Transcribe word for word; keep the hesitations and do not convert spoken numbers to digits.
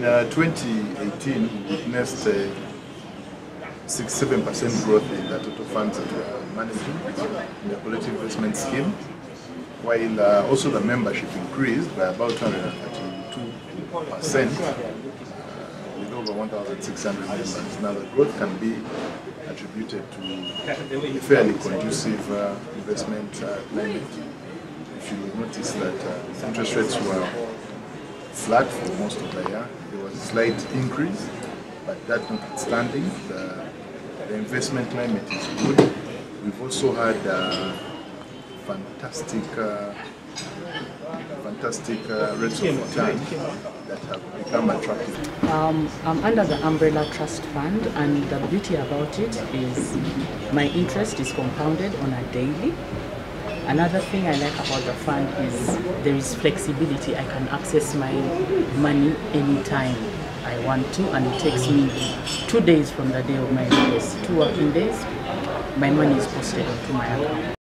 In uh, twenty eighteen, we witnessed a six to seven percent growth in the total funds that we are managing in the collective investment scheme, while uh, also the membership increased by about two hundred thirty-two percent uh, with over one thousand six hundred members. Now the growth can be attributed to a fairly conducive uh, investment uh, climate. If you will notice that uh, interest rates were flat for most of the year, there was a slight increase, but that notwithstanding, the, the investment climate is good. We've also had uh, fantastic, uh, fantastic uh, rates of return that have become attractive. Um, I'm under the Umbrella Trust Fund, and the beauty about it is my interest is compounded on a daily. Another thing I like about the fund is there is flexibility. I can access my money anytime I want to, and it takes me two days from the day of my request, two working days, my money is posted onto my account.